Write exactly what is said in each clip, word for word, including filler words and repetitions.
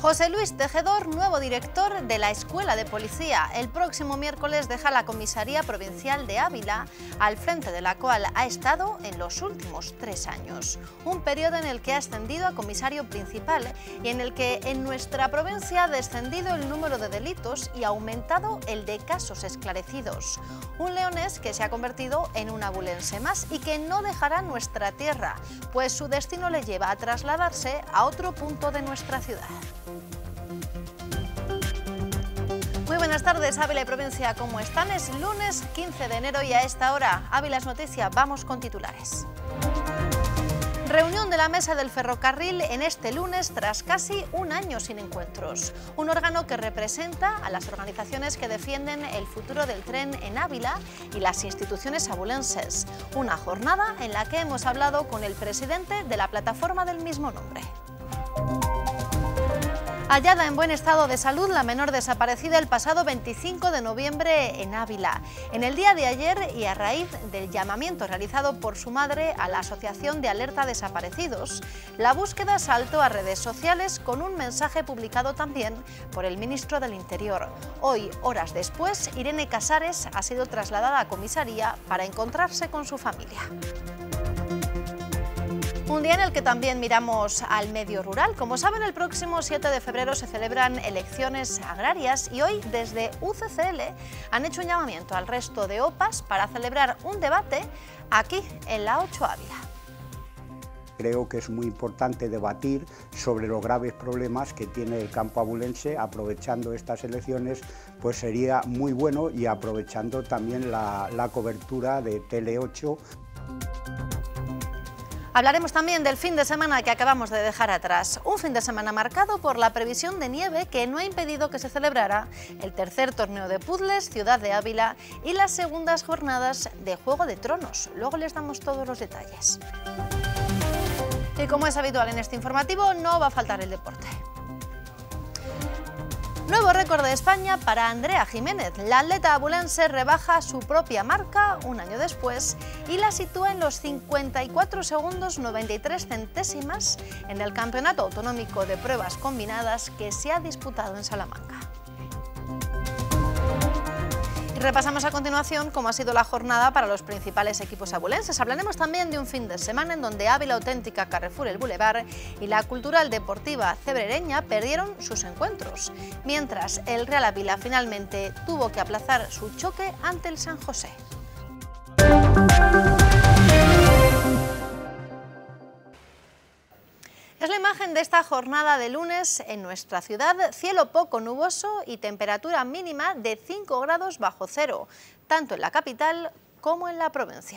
José Luis Tejedor, nuevo director de la Escuela de Policía. El próximo miércoles deja la Comisaría Provincial de Ávila, al frente de la cual ha estado en los últimos tres años. Un periodo en el que ha ascendido a comisario principal y en el que en nuestra provincia ha descendido el número de delitos y ha aumentado el de casos esclarecidos. Un leonés que se ha convertido en un abulense más y que no dejará nuestra tierra, pues su destino le lleva a trasladarse a otro punto de nuestra ciudad. Muy buenas tardes, Ávila y provincia, ¿cómo están? Es lunes quince de enero y a esta hora, Ávila es noticia, vamos con titulares. Reunión de la Mesa del Ferrocarril en este lunes tras casi un año sin encuentros. Un órgano que representa a las organizaciones que defienden el futuro del tren en Ávila y las instituciones abulenses. Una jornada en la que hemos hablado con el presidente de la plataforma del mismo nombre. Hallada en buen estado de salud la menor desaparecida el pasado veinticinco de noviembre en Ávila. En el día de ayer y a raíz del llamamiento realizado por su madre a la Asociación de Alerta Desaparecidos, la búsqueda saltó a redes sociales con un mensaje publicado también por el ministro del Interior. Hoy, horas después, Irene Casares ha sido trasladada a comisaría para encontrarse con su familia. Un día en el que también miramos al medio rural. Como saben, el próximo siete de febrero se celebran elecciones agrarias y hoy desde U C C L han hecho un llamamiento al resto de O P As para celebrar un debate aquí en la ocho Ávila. Creo que es muy importante debatir sobre los graves problemas que tiene el campo abulense. Aprovechando estas elecciones, pues sería muy bueno, y aprovechando también la, la cobertura de Tele ocho. Hablaremos también del fin de semana que acabamos de dejar atrás. Un fin de semana marcado por la previsión de nieve que no ha impedido que se celebrara el tercer torneo de puzzles Ciudad de Ávila y las segundas jornadas de Juego de Tronos. Luego les damos todos los detalles. Y como es habitual en este informativo, no va a faltar el deporte. Nuevo récord de España para Andrea Jiménez. La atleta abulense rebaja su propia marca un año después y la sitúa en los cincuenta y cuatro segundos noventa y tres centésimas en el Campeonato Autonómico de Pruebas Combinadas que se ha disputado en Salamanca. Repasamos a continuación cómo ha sido la jornada para los principales equipos abulenses. Hablaremos también de un fin de semana en donde Ávila Auténtica, Carrefour El Boulevard y la Cultural Deportiva Cebrereña perdieron sus encuentros, mientras el Real Ávila finalmente tuvo que aplazar su choque ante el San José. Es la imagen de esta jornada de lunes en nuestra ciudad, cielo poco nuboso y temperatura mínima de cinco grados bajo cero, tanto en la capital como en la provincia.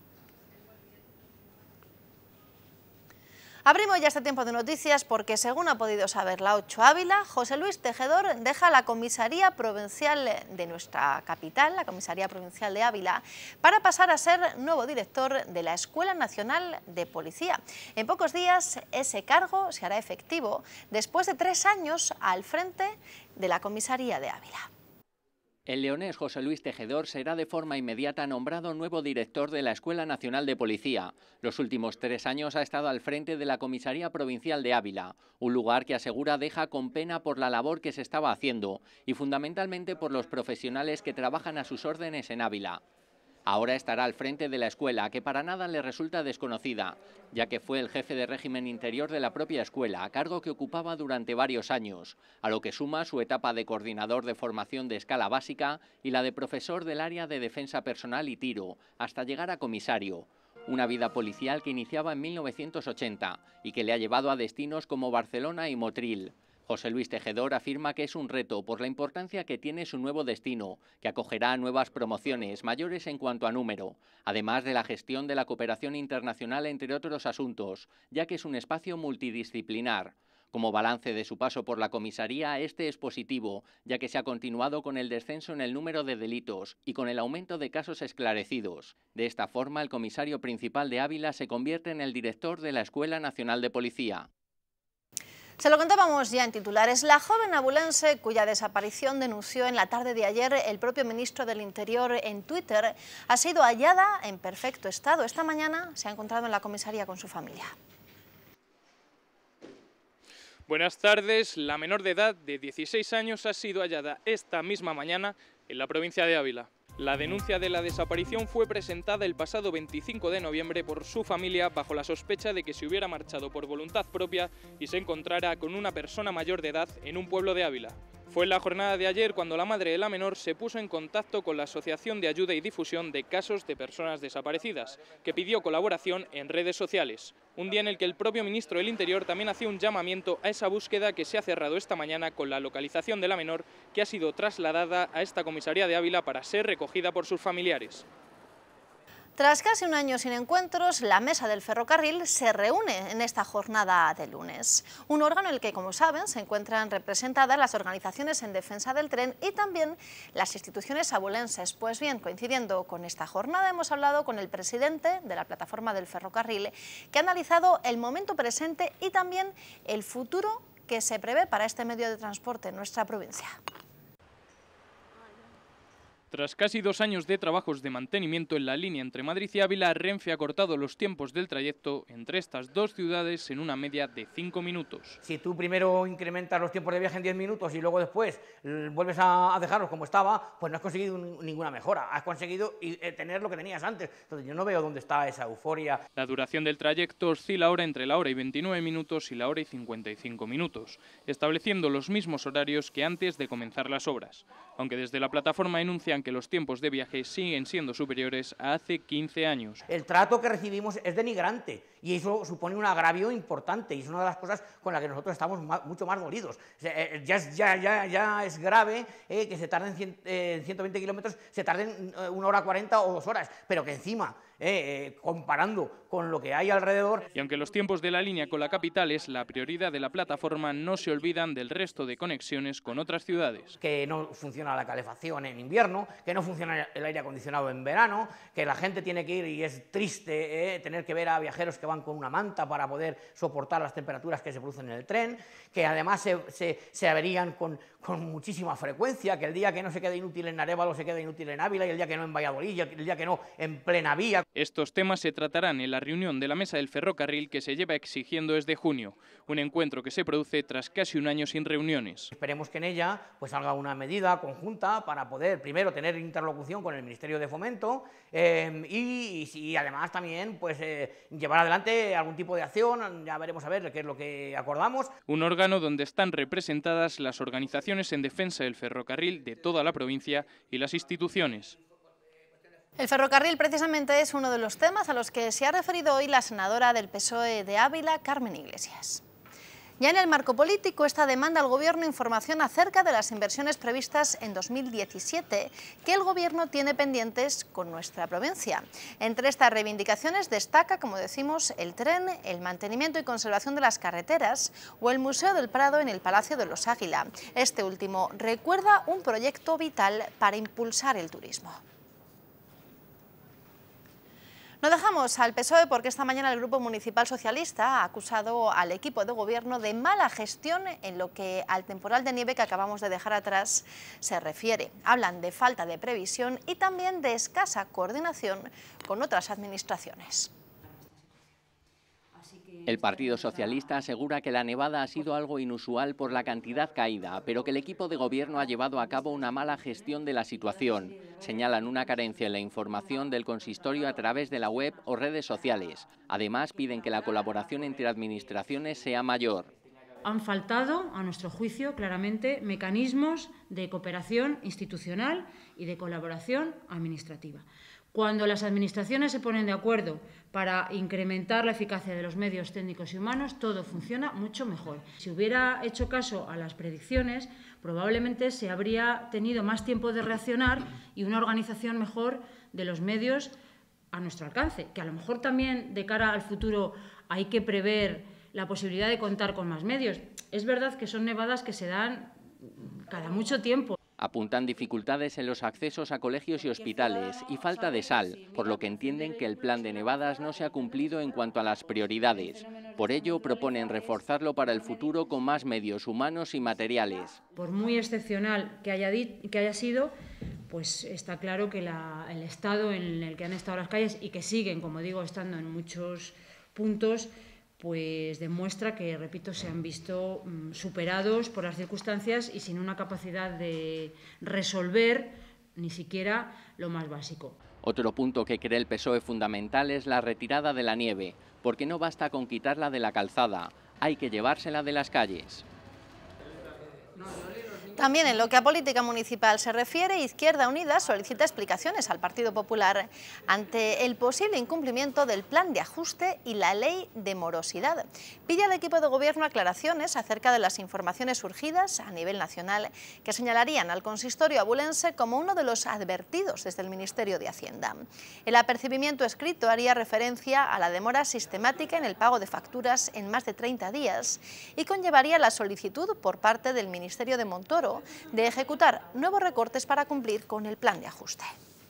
Abrimos ya este tiempo de noticias porque, según ha podido saber la ocho Ávila, José Luis Tejedor deja la Comisaría Provincial de nuestra capital, la Comisaría Provincial de Ávila, para pasar a ser nuevo director de la Escuela Nacional de Policía. En pocos días ese cargo se hará efectivo después de tres años al frente de la Comisaría de Ávila. El leonés José Luis Tejedor será de forma inmediata nombrado nuevo director de la Escuela Nacional de Policía. Los últimos tres años ha estado al frente de la Comisaría Provincial de Ávila, un lugar que asegura deja con pena por la labor que se estaba haciendo y fundamentalmente por los profesionales que trabajan a sus órdenes en Ávila. Ahora estará al frente de la escuela, que para nada le resulta desconocida, ya que fue el jefe de régimen interior de la propia escuela, cargo que ocupaba durante varios años, a lo que suma su etapa de coordinador de formación de escala básica y la de profesor del área de defensa personal y tiro, hasta llegar a comisario. Una vida policial que iniciaba en mil novecientos ochenta y que le ha llevado a destinos como Barcelona y Motril. José Luis Tejedor afirma que es un reto por la importancia que tiene su nuevo destino, que acogerá nuevas promociones mayores en cuanto a número, además de la gestión de la cooperación internacional entre otros asuntos, ya que es un espacio multidisciplinar. Como balance de su paso por la comisaría, este es positivo, ya que se ha continuado con el descenso en el número de delitos y con el aumento de casos esclarecidos. De esta forma, el comisario principal de Ávila se convierte en el director de la Escuela Nacional de Policía. Se lo contábamos ya en titulares. La joven abulense, cuya desaparición denunció en la tarde de ayer el propio ministro del Interior en Twitter, ha sido hallada en perfecto estado. Esta mañana se ha encontrado en la comisaría con su familia. Buenas tardes. La menor de edad de dieciséis años ha sido hallada esta misma mañana en la provincia de Ávila. La denuncia de la desaparición fue presentada el pasado veinticinco de noviembre por su familia bajo la sospecha de que se hubiera marchado por voluntad propia y se encontrara con una persona mayor de edad en un pueblo de Ávila. Fue en la jornada de ayer cuando la madre de la menor se puso en contacto con la Asociación de Ayuda y Difusión de Casos de Personas Desaparecidas, que pidió colaboración en redes sociales. Un día en el que el propio ministro del Interior también hacía un llamamiento a esa búsqueda que se ha cerrado esta mañana con la localización de la menor, que ha sido trasladada a esta comisaría de Ávila para ser recogida por sus familiares. Tras casi un año sin encuentros, la Mesa del Ferrocarril se reúne en esta jornada de lunes. Un órgano en el que, como saben, se encuentran representadas las organizaciones en defensa del tren y también las instituciones abulenses. Pues bien, coincidiendo con esta jornada, hemos hablado con el presidente de la plataforma del ferrocarril, que ha analizado el momento presente y también el futuro que se prevé para este medio de transporte en nuestra provincia. Tras casi dos años de trabajos de mantenimiento en la línea entre Madrid y Ávila, Renfe ha cortado los tiempos del trayecto entre estas dos ciudades en una media de cinco minutos. Si tú primero incrementas los tiempos de viaje en diez minutos y luego después vuelves a dejarlos como estaba, pues no has conseguido ninguna mejora, has conseguido tener lo que tenías antes. Entonces yo no veo dónde está esa euforia. La duración del trayecto oscila ahora entre la hora y veintinueve minutos y la hora y cincuenta y cinco minutos, estableciendo los mismos horarios que antes de comenzar las obras, aunque desde la plataforma enuncian que los tiempos de viaje siguen siendo superiores a hace quince años. El trato que recibimos es denigrante y eso supone un agravio importante y es una de las cosas con las que nosotros estamos más, mucho más dolidos. O sea, eh, ya, es, ya, ya, ya es grave eh, que se tarden cien, eh, ciento veinte kilómetros, se tarden eh, una hora cuarenta o dos horas, pero que encima, eh, eh, comparando con lo que hay alrededor... Y aunque los tiempos de la línea con la capital es la prioridad de la plataforma, no se olvidan del resto de conexiones con otras ciudades. Que no funciona la calefacción en invierno, que no funciona el aire acondicionado en verano, que la gente tiene que ir y es triste eh, tener que ver a viajeros que van con una manta para poder soportar las temperaturas que se producen en el tren, que además se, se, se averían con, con muchísima frecuencia, que el día que no se queda inútil en Arévalo se queda inútil en Ávila y el día que no en Valladolid y el día que no en plena vía. Estos temas se tratarán en la reunión de la Mesa del Ferrocarril que se lleva exigiendo desde junio, un encuentro que se produce tras casi un año sin reuniones. Esperemos que en ella pues salga una medida conjunta para poder primero tener interlocución con el Ministerio de Fomento eh, y, y además también pues eh, llevar adelante algún tipo de acción, ya veremos a ver qué es lo que acordamos. Un órgano donde están representadas las organizaciones en defensa del ferrocarril de toda la provincia y las instituciones. El ferrocarril precisamente es uno de los temas a los que se ha referido hoy la senadora del P S O E de Ávila, Carmen Iglesias. Ya en el marco político, esta demanda al Gobierno información acerca de las inversiones previstas en dos mil diecisiete que el Gobierno tiene pendientes con nuestra provincia. Entre estas reivindicaciones destaca, como decimos, el tren, el mantenimiento y conservación de las carreteras o el Museo del Prado en el Palacio de los Águila. Este último recuerda un proyecto vital para impulsar el turismo. No dejamos al P S O E porque esta mañana el Grupo Municipal Socialista ha acusado al equipo de gobierno de mala gestión en lo que al temporal de nieve que acabamos de dejar atrás se refiere. Hablan de falta de previsión y también de escasa coordinación con otras administraciones. El Partido Socialista asegura que la nevada ha sido algo inusual por la cantidad caída, pero que el equipo de gobierno ha llevado a cabo una mala gestión de la situación. Señalan una carencia en la información del consistorio a través de la web o redes sociales. Además, piden que la colaboración entre administraciones sea mayor. Han faltado, a nuestro juicio, claramente, mecanismos de cooperación institucional y de colaboración administrativa. Cuando las administraciones se ponen de acuerdo para incrementar la eficacia de los medios técnicos y humanos, todo funciona mucho mejor. Si hubiera hecho caso a las predicciones, probablemente se habría tenido más tiempo de reaccionar y una organización mejor de los medios a nuestro alcance, que a lo mejor también de cara al futuro hay que prever la posibilidad de contar con más medios. Es verdad que son nevadas que se dan cada mucho tiempo. Apuntan dificultades en los accesos a colegios y hospitales y falta de sal, por lo que entienden que el plan de nevadas no se ha cumplido en cuanto a las prioridades. Por ello, proponen reforzarlo para el futuro con más medios humanos y materiales. Por muy excepcional que haya, que haya sido, pues está claro que la, el estado en el que han estado las calles y que siguen, como digo, estando en muchos puntos, pues demuestra que, repito, se han visto mmm, superados por las circunstancias y sin una capacidad de resolver ni siquiera lo más básico. Otro punto que cree el P S O E fundamental es la retirada de la nieve, porque no basta con quitarla de la calzada, hay que llevársela de las calles. También en lo que a política municipal se refiere, Izquierda Unida solicita explicaciones al Partido Popular ante el posible incumplimiento del plan de ajuste y la ley de morosidad. Pide al equipo de gobierno aclaraciones acerca de las informaciones surgidas a nivel nacional que señalarían al consistorio abulense como uno de los advertidos desde el Ministerio de Hacienda. El apercibimiento escrito haría referencia a la demora sistemática en el pago de facturas en más de treinta días y conllevaría la solicitud por parte del Ministerio de Montoro de ejecutar nuevos recortes para cumplir con el plan de ajuste.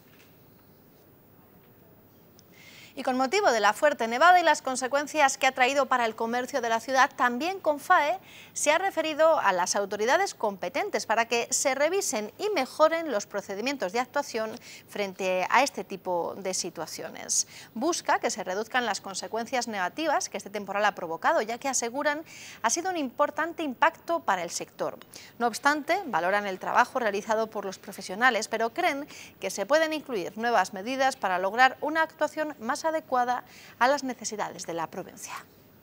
Y con motivo de la fuerte nevada y las consecuencias que ha traído para el comercio de la ciudad, también CONFAE se ha referido a las autoridades competentes para que se revisen y mejoren los procedimientos de actuación frente a este tipo de situaciones. Busca que se reduzcan las consecuencias negativas que este temporal ha provocado, ya que aseguran ha sido un importante impacto para el sector. No obstante, valoran el trabajo realizado por los profesionales, pero creen que se pueden incluir nuevas medidas para lograr una actuación más adecuada a las necesidades de la provincia.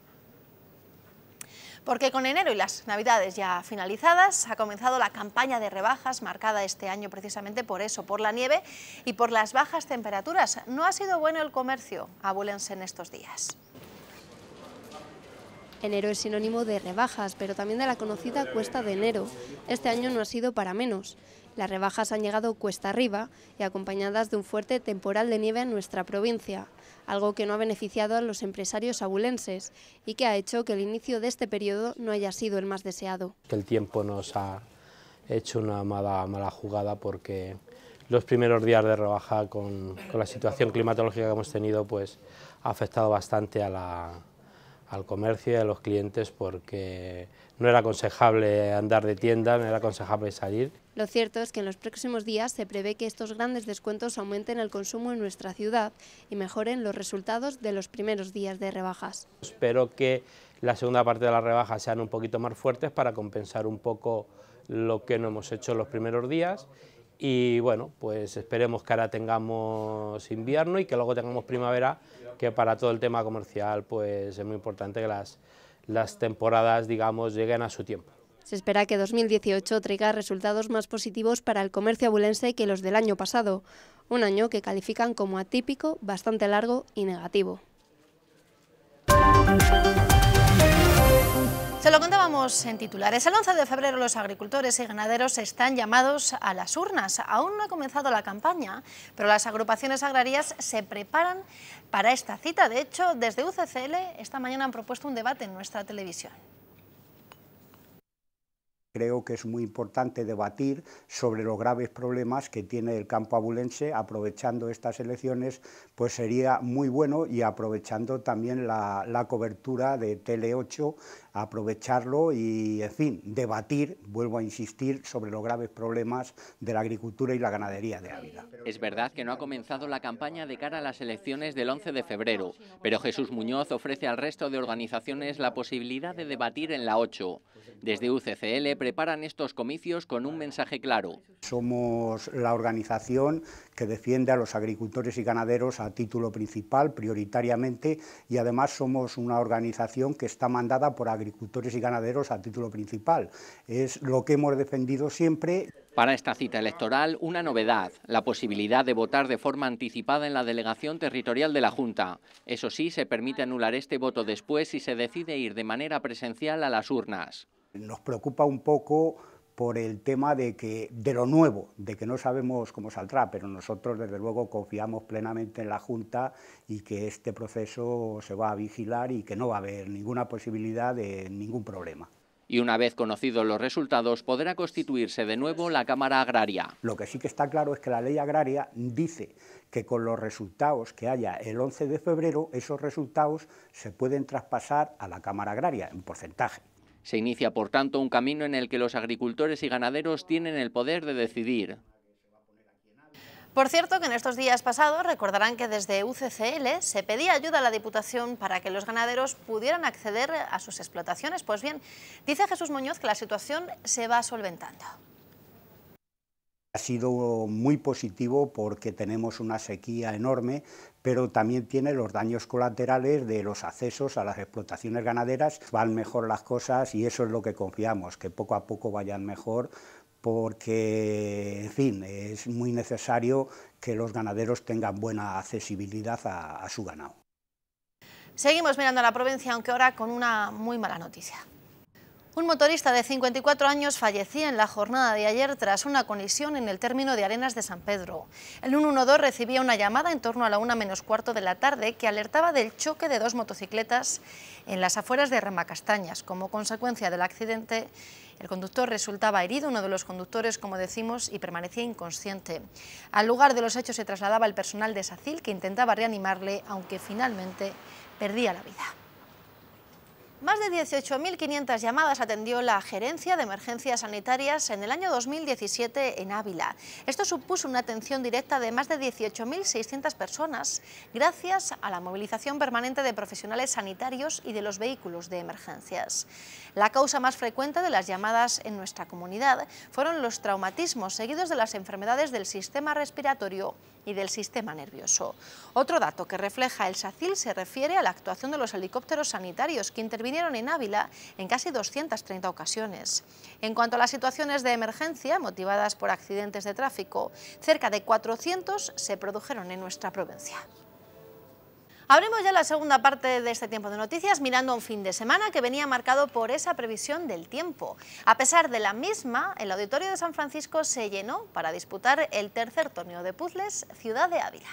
Porque con enero y las Navidades ya finalizadas, ha comenzado la campaña de rebajas marcada este año precisamente por eso, por la nieve y por las bajas temperaturas. No ha sido bueno el comercio abulense en estos días. Enero es sinónimo de rebajas, pero también de la conocida cuesta de enero. Este año no ha sido para menos. Las rebajas han llegado cuesta arriba y acompañadas de un fuerte temporal de nieve en nuestra provincia, algo que no ha beneficiado a los empresarios abulenses y que ha hecho que el inicio de este periodo no haya sido el más deseado. El tiempo nos ha hecho una mala, mala jugada porque los primeros días de rebaja con, con la situación climatológica que hemos tenido pues ha afectado bastante a la, al comercio y a los clientes porque no era aconsejable andar de tienda, no era aconsejable salir. Lo cierto es que en los próximos días se prevé que estos grandes descuentos aumenten el consumo en nuestra ciudad y mejoren los resultados de los primeros días de rebajas. Espero que la segunda parte de las rebajas sean un poquito más fuertes para compensar un poco lo que no hemos hecho en los primeros días y bueno, pues esperemos que ahora tengamos invierno y que luego tengamos primavera, que para todo el tema comercial pues es muy importante que las, las temporadas, digamos, lleguen a su tiempo. Se espera que dos mil dieciocho traiga resultados más positivos para el comercio abulense que los del año pasado, un año que califican como atípico, bastante largo y negativo. Se lo contábamos en titulares. El once de febrero los agricultores y ganaderos están llamados a las urnas. Aún no ha comenzado la campaña, pero las agrupaciones agrarias se preparan para esta cita. De hecho, desde U C C L esta mañana han propuesto un debate en nuestra televisión. Creo que es muy importante debatir sobre los graves problemas que tiene el campo abulense. Aprovechando estas elecciones, pues sería muy bueno, y aprovechando también la, la cobertura de Tele ocho, aprovecharlo y, en fin, debatir, vuelvo a insistir, sobre los graves problemas de la agricultura y la ganadería de Ávila. Es verdad que no ha comenzado la campaña de cara a las elecciones del once de febrero, pero Jesús Muñoz ofrece al resto de organizaciones la posibilidad de debatir en la ocho. Desde U C C L preparan estos comicios con un mensaje claro. Somos la organización que defiende a los agricultores y ganaderos a título principal, prioritariamente, y además somos una organización que está mandada por agricultores y ganaderos a título principal. Es lo que hemos defendido siempre. Para esta cita electoral, una novedad, la posibilidad de votar de forma anticipada en la delegación territorial de la Junta. Eso sí, se permite anular este voto después si se decide ir de manera presencial a las urnas. Nos preocupa un poco por el tema de, que, de lo nuevo, de que no sabemos cómo saldrá, pero nosotros desde luego confiamos plenamente en la Junta y que este proceso se va a vigilar y que no va a haber ninguna posibilidad de ningún problema. Y una vez conocidos los resultados, podrá constituirse de nuevo la Cámara Agraria. Lo que sí que está claro es que la ley agraria dice que con los resultados que haya el once de febrero, esos resultados se pueden traspasar a la Cámara Agraria en porcentaje. Se inicia, por tanto, un camino en el que los agricultores y ganaderos tienen el poder de decidir. Por cierto, que en estos días pasados recordarán que desde U C C L se pedía ayuda a la Diputación para que los ganaderos pudieran acceder a sus explotaciones. Pues bien, dice Jesús Muñoz que la situación se va solventando. Ha sido muy positivo porque tenemos una sequía enorme, pero también tiene los daños colaterales de los accesos a las explotaciones ganaderas. Van mejor las cosas y eso es lo que confiamos, que poco a poco vayan mejor, porque, en fin, es muy necesario que los ganaderos tengan buena accesibilidad a, a su ganado. Seguimos mirando a la provincia, aunque ahora con una muy mala noticia. Un motorista de cincuenta y cuatro años fallecía en la jornada de ayer tras una colisión en el término de Arenas de San Pedro. El ciento doce recibía una llamada en torno a la una menos cuarto de la tarde que alertaba del choque de dos motocicletas en las afueras de Remacastañas. Como consecuencia del accidente, el conductor resultaba herido, uno de los conductores, como decimos, y permanecía inconsciente. Al lugar de los hechos se trasladaba el personal de SACIL, que intentaba reanimarle, aunque finalmente perdía la vida. Más de dieciocho mil quinientas llamadas atendió la Gerencia de Emergencias Sanitarias en el año dos mil diecisiete en Ávila. Esto supuso una atención directa de más de dieciocho mil seiscientas personas, gracias a la movilización permanente de profesionales sanitarios y de los vehículos de emergencias. La causa más frecuente de las llamadas en nuestra comunidad fueron los traumatismos seguidos de las enfermedades del sistema respiratorio y del sistema nervioso. Otro dato que refleja el SACIL se refiere a la actuación de los helicópteros sanitarios que intervinieron en Ávila en casi doscientas treinta ocasiones. En cuanto a las situaciones de emergencia motivadas por accidentes de tráfico, cerca de cuatrocientos se produjeron en nuestra provincia. Abrimos ya la segunda parte de este tiempo de noticias mirando a un fin de semana que venía marcado por esa previsión del tiempo. A pesar de la misma, el Auditorio de San Francisco se llenó para disputar el tercer torneo de puzzles Ciudad de Ávila.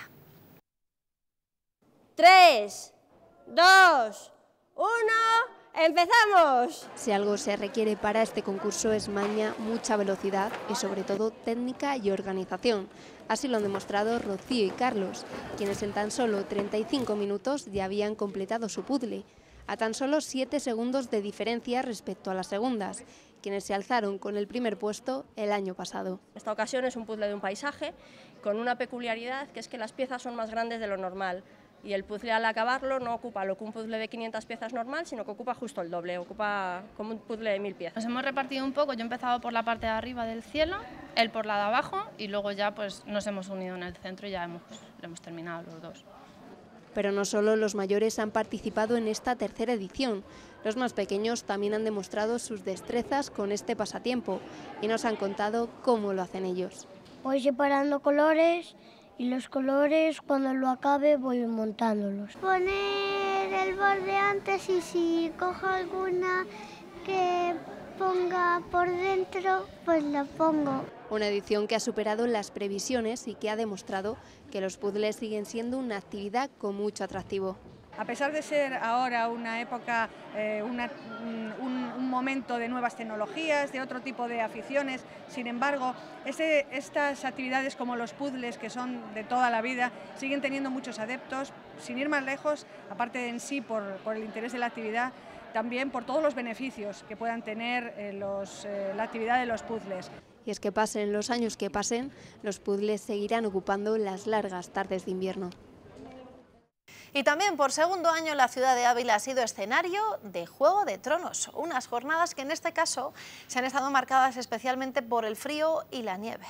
Tres, dos, uno, ¡empezamos! Si algo se requiere para este concurso es maña, mucha velocidad y sobre todo técnica y organización. Así lo han demostrado Rocío y Carlos, quienes en tan solo treinta y cinco minutos ya habían completado su puzzle, a tan solo siete segundos de diferencia respecto a las segundas, quienes se alzaron con el primer puesto el año pasado. Esta ocasión es un puzzle de un paisaje con una peculiaridad, que es que las piezas son más grandes de lo normal. Y el puzzle al acabarlo no ocupa lo que un puzzle de quinientas piezas normal, sino que ocupa justo el doble, ocupa como un puzzle de mil piezas. Nos hemos repartido un poco, yo he empezado por la parte de arriba del cielo, él por la de abajo y luego ya pues nos hemos unido en el centro y ya hemos, lo hemos terminado los dos. Pero no solo los mayores han participado en esta tercera edición, los más pequeños también han demostrado sus destrezas con este pasatiempo y nos han contado cómo lo hacen ellos. Voy separando colores y los colores cuando lo acabe voy montándolos. Poner el borde antes y si cojo alguna que ponga por dentro, pues la pongo. Una edición que ha superado las previsiones y que ha demostrado que los puzzles siguen siendo una actividad con mucho atractivo. A pesar de ser ahora una época, eh, una, un, un momento de nuevas tecnologías, de otro tipo de aficiones, sin embargo, este, estas actividades como los puzzles, que son de toda la vida, siguen teniendo muchos adeptos, sin ir más lejos, aparte de en sí por, por el interés de la actividad, también por todos los beneficios que puedan tener eh, los, eh, la actividad de los puzzles. Y es que pasen los años que pasen, los puzzles seguirán ocupando las largas tardes de invierno. Y también por segundo año la ciudad de Ávila ha sido escenario de Juego de Tronos, unas jornadas que en este caso se han estado marcadas especialmente por el frío y la nieve.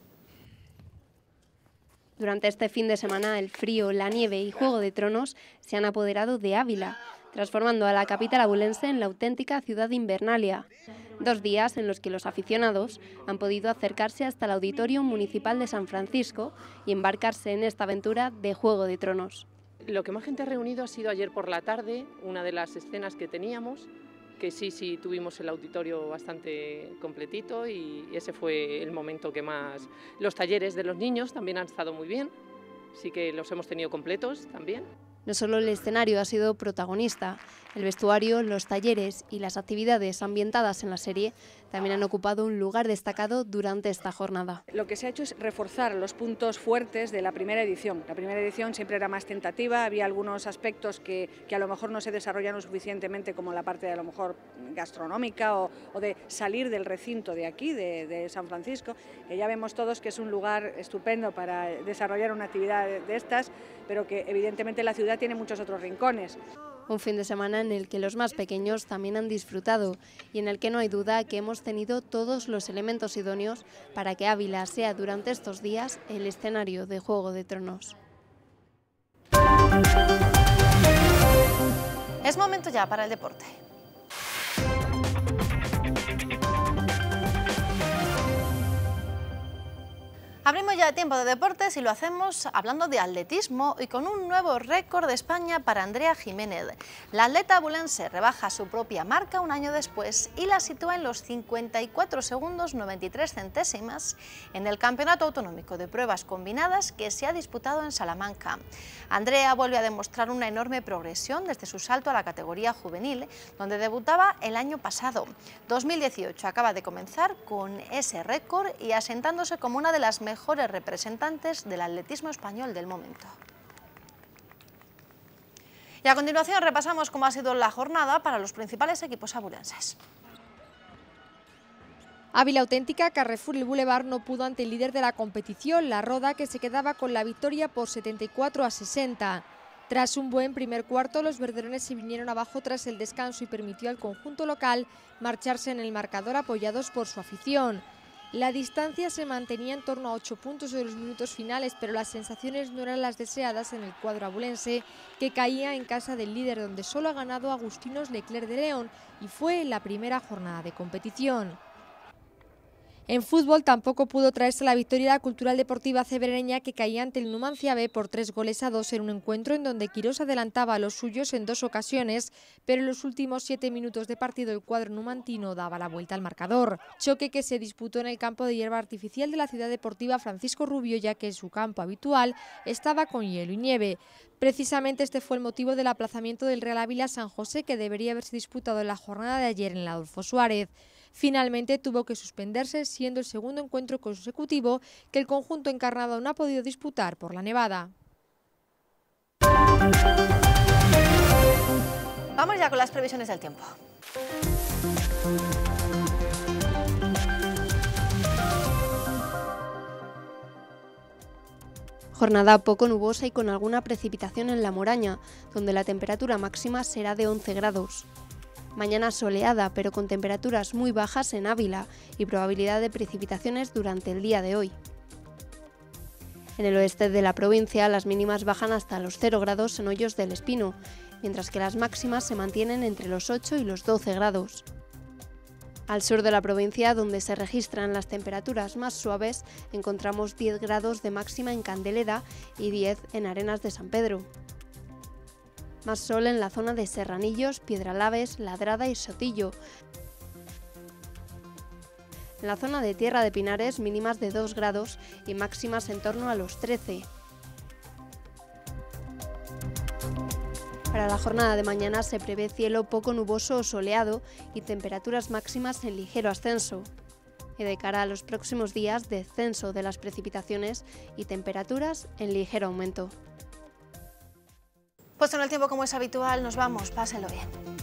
Durante este fin de semana el frío, la nieve y Juego de Tronos se han apoderado de Ávila, transformando a la capital abulense en la auténtica ciudad invernalia. Dos días en los que los aficionados han podido acercarse hasta el Auditorio Municipal de San Francisco y embarcarse en esta aventura de Juego de Tronos. Lo que más gente ha reunido ha sido ayer por la tarde, una de las escenas que teníamos, que sí, sí tuvimos el auditorio bastante completito y ese fue el momento que más... Los talleres de los niños también han estado muy bien, sí que los hemos tenido completos también. No solo el escenario ha sido protagonista, el vestuario, los talleres y las actividades ambientadas en la serie también han ocupado un lugar destacado durante esta jornada. Lo que se ha hecho es reforzar los puntos fuertes de la primera edición. La primera edición siempre era más tentativa, había algunos aspectos que, que a lo mejor no se desarrollaron suficientemente, como la parte de a lo mejor gastronómica o, o de salir del recinto de aquí, de, de San Francisco, que ya vemos todos que es un lugar estupendo para desarrollar una actividad de estas, pero que evidentemente la ciudad tiene muchos otros rincones. Un fin de semana en el que los más pequeños también han disfrutado y en el que no hay duda que hemos tenido todos los elementos idóneos para que Ávila sea durante estos días el escenario de Juego de Tronos. Es momento ya para el deporte. Abrimos ya tiempo de deportes y lo hacemos hablando de atletismo y con un nuevo récord de España para Andrea Jiménez. La atleta abulense rebaja su propia marca un año después y la sitúa en los cincuenta y cuatro segundos noventa y tres centésimas en el Campeonato Autonómico de Pruebas Combinadas que se ha disputado en Salamanca. Andrea vuelve a demostrar una enorme progresión desde su salto a la categoría juvenil, donde debutaba el año pasado. dos mil dieciocho acaba de comenzar con ese récord y asentándose como una de las mejores mejores representantes del atletismo español del momento. Y a continuación repasamos cómo ha sido la jornada para los principales equipos abulenses. Ávila Auténtica, Carrefour y el Boulevard no pudo ante el líder de la competición, La Roda, que se quedaba con la victoria por setenta y cuatro a sesenta. Tras un buen primer cuarto, los verderones se vinieron abajo tras el descanso y permitió al conjunto local marcharse en el marcador apoyados por su afición. La distancia se mantenía en torno a ocho puntos en los minutos finales, pero las sensaciones no eran las deseadas en el cuadro abulense, que caía en casa del líder, donde solo ha ganado Agustinos Leclerc de León y fue en la primera jornada de competición. En fútbol tampoco pudo traerse la victoria la Cultural Deportiva Cebereña, que caía ante el Numancia B por tres goles a dos en un encuentro en donde Quirós adelantaba a los suyos en dos ocasiones, pero en los últimos siete minutos de partido el cuadro numantino daba la vuelta al marcador. Choque que se disputó en el campo de hierba artificial de la Ciudad Deportiva Francisco Rubio, ya que en su campo habitual estaba con hielo y nieve. Precisamente este fue el motivo del aplazamiento del Real Ávila San José, que debería haberse disputado en la jornada de ayer en el Adolfo Suárez. Finalmente tuvo que suspenderse, siendo el segundo encuentro consecutivo que el conjunto encarnado no ha podido disputar por la nevada. Vamos ya con las previsiones del tiempo. Jornada poco nubosa y con alguna precipitación en la Moraña, donde la temperatura máxima será de once grados. Mañana soleada, pero con temperaturas muy bajas en Ávila y probabilidad de precipitaciones durante el día de hoy. En el oeste de la provincia, las mínimas bajan hasta los cero grados en Hoyos del Espino, mientras que las máximas se mantienen entre los ocho y los doce grados. Al sur de la provincia, donde se registran las temperaturas más suaves, encontramos diez grados de máxima en Candeleda y diez en Arenas de San Pedro. Más sol en la zona de Serranillos, Piedralaves, Ladrada y Sotillo. En la zona de Tierra de Pinares, mínimas de dos grados y máximas en torno a los trece. Para la jornada de mañana se prevé cielo poco nuboso o soleado y temperaturas máximas en ligero ascenso. Y de cara a los próximos días, descenso de las precipitaciones y temperaturas en ligero aumento. Pues en el tiempo, como es habitual, nos vamos. Pásenlo bien.